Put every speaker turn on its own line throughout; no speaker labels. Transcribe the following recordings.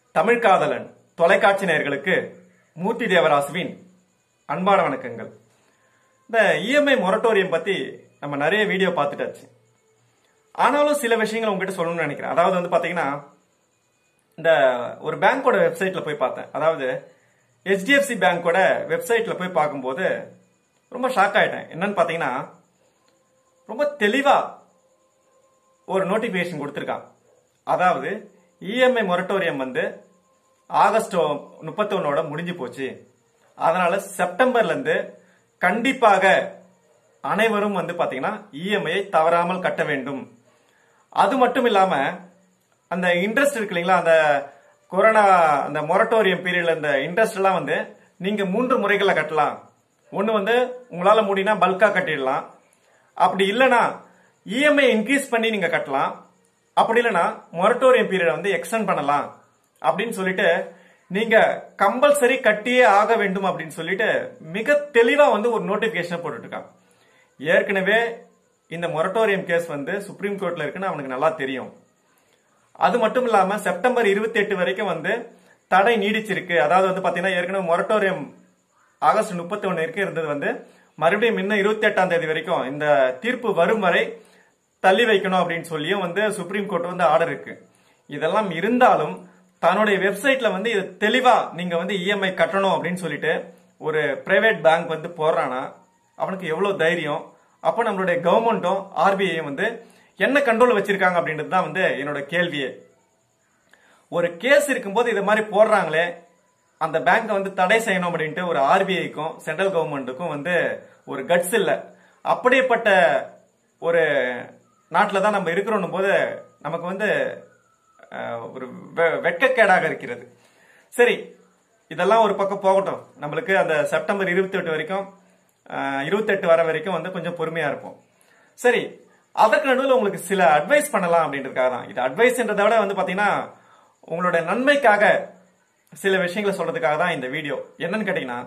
தமிழ் காதலன் தொலைக்காட்சி நேயர்களுக்கு மூர்த்தி தேவராசுவின் அன்பான வணக்கங்கள். இந்த இஎம்ஐ மொரட்டோரியம் பத்தி நம்ம நிறைய வீடியோ பார்த்துட்டாச்சு. ஆனாலும் சில விஷயங்கள் உங்ககிட்ட சொல்லணும்னு நினைக்கிறேன். அதாவது வந்து பாத்தீங்கன்னா, இந்த ஒரு பேங்கோட வெப்சைட்ல போய் பார்த்தேன். அதாவது HDFC பேங்கோட வெப்சைட்ல போய் பார்க்கும்போது ரொம்ப ஷாக் ஆயிட்டேன். என்னன்னு பாத்தீங்கன்னா, ரொம்ப தெளிவா ஒரு நோட்டிபிகேஷன் கொடுத்திருக்கான். அதாவது இஎம்ஐ மொரட்டோரியம் வந்து ஆகஸ்ட் 31 முடிஞ்சு போச்சு. அதனால செப்டம்பர்ல இருந்து கண்டிப்பாக அனைவரும் வந்து பாத்தீங்கன்னா இஎம்ஐயை தவறாமல் கட்ட வேண்டும். அது மட்டும் இல்லாம அந்த இன்ட்ரெஸ்ட் இருக்கு இல்லைங்களா, அந்த கொரோனா அந்த மொரட்டோரியம் பீரியட்ல இந்த இன்ட்ரெஸ்ட் எல்லாம் வந்து நீங்க 3 முறைகளை கட்டலாம். ஒன்னு வந்து உங்களால முடியும்னா பல்கா கட்டிடலாம். அப்படி இல்லைன்னா இஎம்ஐ இன்க்ரீஸ் பண்ணி நீங்க கட்டலாம். அப்படி இல்லைன்னா மொரட்டோரியம் பீரியட் வந்து எக்ஸ்டெண்ட் பண்ணலாம் அப்படின்னு சொல்லிட்டு நீங்க கம்பல்சரி கட்டியே ஆக வேண்டும் அப்படின்னு சொல்லிட்டு மிக தெளிவா வந்து ஒரு நோட்டிபிகேஷன் போட்டுட்டு இருக்காங்க. ஏற்கனவே இந்த மொரட்டோரியம் கேஸ் வந்து சுப்ரீம் கோர்ட்ல இருக்குன்னு அவனுக்கு நல்லா தெரியும். அது மட்டும் இல்லாம செப்டம்பர் 28 வரைக்கும் வந்து தடை நீடிச்சிருக்கு. அதாவது வந்து பாத்தீங்கன்னா ஏற்கனவே மொரட்டோரியம் ஆகஸ்ட் 31 வரைக்கும் இருந்தது வந்து மறுபடியும் இன்னும் 28ஆம் தேதி வரைக்கும் இந்த தீர்ப்பு வரும் வரை தள்ளி வைக்கணும் அப்படின்னு சொல்லியும் வந்து சுப்ரீம் கோர்ட் வந்து ஆர்டர் இருக்கு. இதெல்லாம் இருந்தாலும் தன்னுடைய வெப்சைட்ல வந்து இது தெளிவா நீங்க வந்து இஎம்ஐ கட்டணும் அப்படின்னு சொல்லிட்டு ஒரு பிரைவேட் பேங்க் வந்து போடுறானா அவனுக்கு எவ்வளவு தைரியம்? அப்ப நம்மளுடைய கவர்மெண்ட்டும் ஆர்பிஐயும் வந்து என்ன கண்ட்ரோல் வச்சிருக்காங்க அப்படின்றது தான் வந்து என்னோட கேள்வியே. ஒரு கேஸ் இருக்கும்போது இது மாதிரி போடுறாங்களே, அந்த பேங்கை வந்து தடை செய்யணும் அப்படின்ட்டு ஒரு ஆர்பிஐக்கும் சென்ட்ரல் கவர்மெண்ட்டுக்கும் வந்து ஒரு கட்ஸ் இல்ல. அப்படிப்பட்ட ஒரு நாட்டில் தான் நம்ம இருக்கிறோம் போது நமக்கு வந்து ஒரு வெட்கக்கேடாக இருக்கிறது. சரி, இதெல்லாம் ஒரு பக்கம் போகட்டும். நம்மளுக்கு அந்த செப்டம்பர் 28 வரைக்கும் 28 வர வரைக்கும் வந்து கொஞ்சம் பொறுமையா இருப்போம். சரி, அதற்கு நடுவில் உங்களுக்கு சில அட்வைஸ் பண்ணலாம் அப்படின்றதுக்காக தான். இது அட்வைஸ்ன்றதை விட வந்து பாத்தீங்கன்னா உங்களோட நன்மைக்காக சில விஷயங்களை சொல்றதுக்காக தான் இந்த வீடியோ. என்னன்னு கேட்டீங்கன்னா,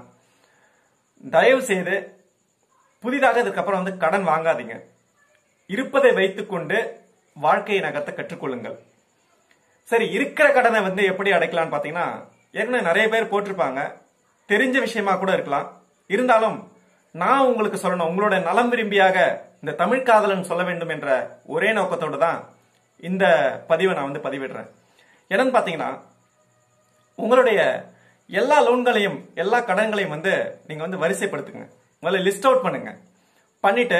தயவு செய்து புதிதாக இதுக்கப்புறம் வந்து கடன் வாங்காதீங்க. இருப்பதை வைத்துக்கொண்டு வாழ்க்கையை நகர்த்த கற்றுக்கொள்ளுங்கள். சரி, இருக்கிற கடனை வந்து எப்படி அடைக்கலாம்னு பாத்தீங்கன்னா, ஏற்கனவே நிறைய பேர் போட்டிருப்பாங்க. தெரிஞ்ச விஷயமா கூட இருக்கலாம். இருந்தாலும் நான் உங்களுக்கு சொல்லணும், உங்களோட நலம் விரும்பியாக இந்த தமிழ் காதலன் சொல்ல வேண்டும் என்ற ஒரே நோக்கத்தோடு தான் இந்த பதிவை நான் வந்து பதிவிடுறேன். என்னன்னு பாத்தீங்கன்னா, உங்களுடைய எல்லா லோன்களையும் எல்லா கடன்களையும் வந்து நீங்க வந்து வரிசைப்படுத்துங்க. முதல்ல லிஸ்ட் அவுட் பண்ணுங்க. பண்ணிட்டு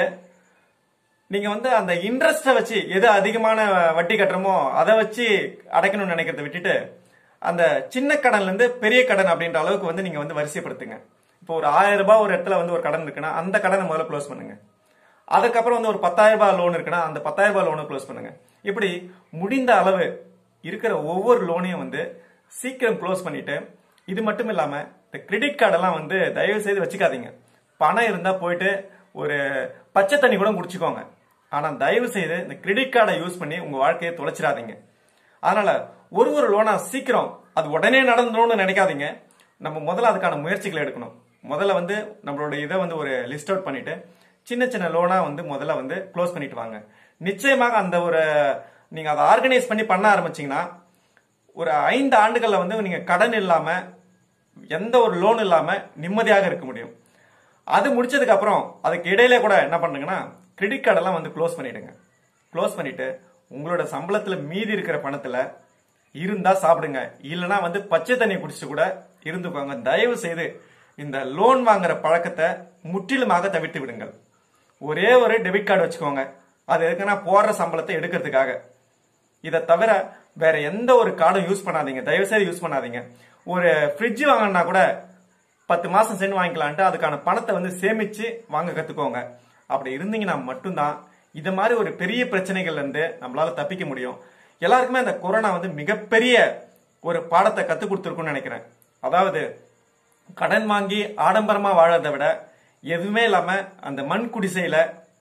நீங்க வந்து அந்த இன்ட்ரெஸ்ட வச்சு எது அதிகமான வட்டி கட்டுறமோ அதை வச்சு அடைக்கணும்னு நினைக்கிறத விட்டுட்டு அந்த சின்ன கடன்ல இருந்து பெரிய கடன் அப்படின்ற அளவுக்கு வந்து நீங்க வந்து வரிசைப்படுத்துங்க. இப்போ ஒரு 1000 ரூபாய் ஒரு இடத்துல வந்து ஒரு கடன் இருக்குன்னா அந்த கடனை முதல்ல க்ளோஸ் பண்ணுங்க. அதுக்கப்புறம் வந்து ஒரு 10,000 ரூபாய் லோன் இருக்குன்னா அந்த 10,000 ரூபாய் லோனை க்ளோஸ் பண்ணுங்க. இப்படி முடிந்த அளவு இருக்கிற ஒவ்வொரு லோனையும் வந்து சீக்கிரம் க்ளோஸ் பண்ணிட்டு, இது மட்டும் இல்லாம இந்த கிரெடிட் கார்டெல்லாம் வந்து தயவு செய்து வச்சுக்காதீங்க. பணம் இருந்தா போயிட்டு ஒரு பச்சை தண்ணி கூட குடிச்சுக்கோங்க. ஆனா தயவு செய்து இந்த கிரெடிட் கார்டை யூஸ் பண்ணி உங்க வாழ்க்கையை தொலைச்சிடாதீங்க. அதனால ஒரு லோனா சீக்கிரம் அது உடனே நடந்துடணும்னு நினைக்காதீங்க. நம்ம முதல்ல அதுக்கான முயற்சிகளை எடுக்கணும். முதல்ல வந்து நம்மளோட இதை வந்து ஒரு லிஸ்ட் அவுட் பண்ணிட்டு சின்ன சின்ன லோனா வந்து முதல்ல வந்து க்ளோஸ் பண்ணிட்டு வாங்க. நிச்சயமாக அந்த ஒரு நீங்க அதை ஆர்கனைஸ் பண்ண ஆரம்பிச்சீங்கன்னா ஒரு 5 ஆண்டுகள்ல வந்து நீங்க கடன் இல்லாம எந்த ஒரு லோன் இல்லாம நிம்மதியாக இருக்க முடியும். அது முடிச்சதுக்கு அப்புறம் அதுக்கு இடையில கூட என்ன பண்ணுங்கன்னா கிரெடிட் கார்டெல்லாம் வந்து க்ளோஸ் பண்ணிடுங்க. க்ளோஸ் பண்ணிட்டு உங்களோட சம்பளத்துல மீதி இருக்கிற பணத்துல இருந்தா சாப்பிடுங்க, இல்லைன்னா வந்து பச்சை தண்ணி குடிச்சு கூட இருந்துக்கோங்க. தயவு செய்து இந்த லோன் வாங்குற பழக்கத்தை முற்றிலுமாக தவிர்த்து விடுங்கள். ஒரே ஒரு டெபிட் கார்டு வச்சுக்கோங்க. அது எதுக்குன்னா போடுற சம்பளத்தை எடுக்கிறதுக்காக. இதை தவிர வேற எந்த ஒரு கார்டும் யூஸ் பண்ணாதீங்க. தயவு செய்து யூஸ் பண்ணாதீங்க. ஒரு ஃப்ரிட்ஜ் வாங்கினா கூட 10 மாசம் சென்று வாங்கிக்கலான்ட்டு அதுக்கான பணத்தை வந்து சேமிச்சு வாங்க கத்துக்கோங்க. அப்படி இருந்தீங்கன்னா மட்டும்தான் இது மாதிரி ஒரு பெரிய பிரச்சனைகள்ல இருந்து நம்மளால தப்பிக்க முடியும். எல்லாருக்குமே அந்த கொரோனா வந்து மிகப்பெரிய ஒரு பாடத்தை கத்துக் கொடுத்துருக்குன்னு நினைக்கிறேன். அதாவது கடன் வாங்கி ஆடம்பரமா வாழறதை விட எதுவுமே இல்லாம அந்த மண் குடிசையில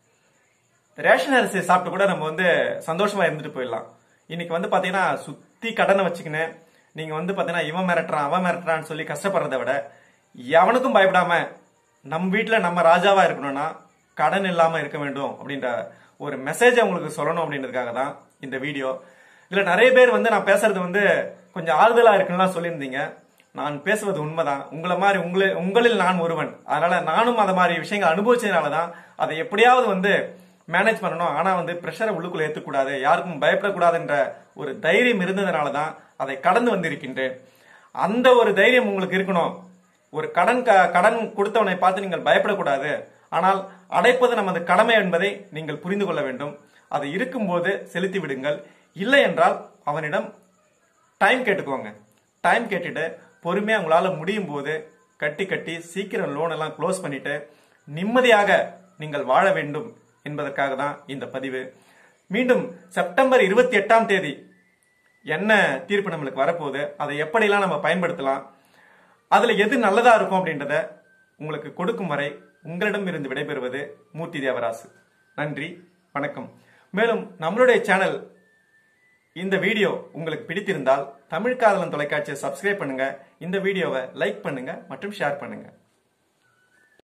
ரேஷன் அரிசி சாப்பிட்டு கூட நம்ம வந்து சந்தோஷமா இருந்துட்டு போயிடலாம். இன்னைக்கு வந்து பாத்தீங்கன்னா சுத்தி கடனை வச்சுக்கின்னு நீங்க வந்து பாத்தீங்கன்னா இவன் மிரட்டுறான் அவன் மிரட்டுறான்னு சொல்லி கஷ்டப்படுறதை விட எவனுக்கும் பயப்படாம நம்ம வீட்டுல நம்ம ராஜாவா இருக்கணும்னா கடன் இல்லாம இருக்க வேண்டும் அப்படின்ற ஒரு மெசேஜ் உங்களுக்கு சொல்லணும் அப்படின்றதுக்காக தான் இந்த வீடியோ. இதுல நிறைய பேர் வந்து நான் பேசுறது வந்து கொஞ்சம் ஆறுதலா இருக்குன்னு சொல்லியிருந்தீங்க. நான் பேசுவது உண்மைதான். உங்களை மாதிரி உங்களில் நான் ஒருவன். அதனால நானும் அந்த மாதிரி விஷயங்கள் அனுபவிச்சதுனாலதான் அதை எப்படியாவது மேனேஜ் பண்ணணும். ஆனா பிரஷரை உள்ளுக்குள்ள ஏற்றக்கூடாது, யாருக்கும் பயப்படக்கூடாதுன்ற ஒரு தைரியம் இருந்ததுனாலதான் அதை கடந்து வந்திருக்கின்றேன். அந்த ஒரு தைரியம் உங்களுக்கு இருக்கணும். ஒரு கடன் கொடுத்தவனை பார்த்து நீங்கள் பயப்படக்கூடாது. ஆனால் அடைப்பது நமது கடமை என்பதை நீங்கள் புரிந்து கொள்ள வேண்டும். அது இருக்கும்போது செலுத்தி விடுங்கள். இல்லை என்றால் அவனிடம் டைம் கேட்டுக்கோங்க. டைம் கேட்டுட்டு பொறுமையா உங்களால முடியும் போது கட்டி சீக்கிரம் லோன் எல்லாம் க்ளோஸ் பண்ணிட்டு நிம்மதியாக நீங்கள் வாழ வேண்டும் என்பதற்காக தான் இந்த பதிவு. மீண்டும் செப்டம்பர் 28ஆம் தேதி என்ன தீர்ப்பு நம்மளுக்கு வரப்போகுது, அதை எப்படிலாம் நம்ம பயன்படுத்தலாம், அதுல எது நல்லதா இருக்கும் அப்படின்றத உங்களுக்கு கொடுக்கும் வரை உங்களிடம் இருந்து விடைபெறுவது மூர்த்தி தேவராசு. நன்றி, வணக்கம். மேலும் நம்மளுடைய சேனல் இந்த வீடியோ உங்களுக்கு பிடித்திருந்தால் தமிழ் காதலன் தொலைக்காட்சியை சப்ஸ்கிரைப் பண்ணுங்க, இந்த வீடியோவை லைக் பண்ணுங்க மற்றும் ஷேர் பண்ணுங்க.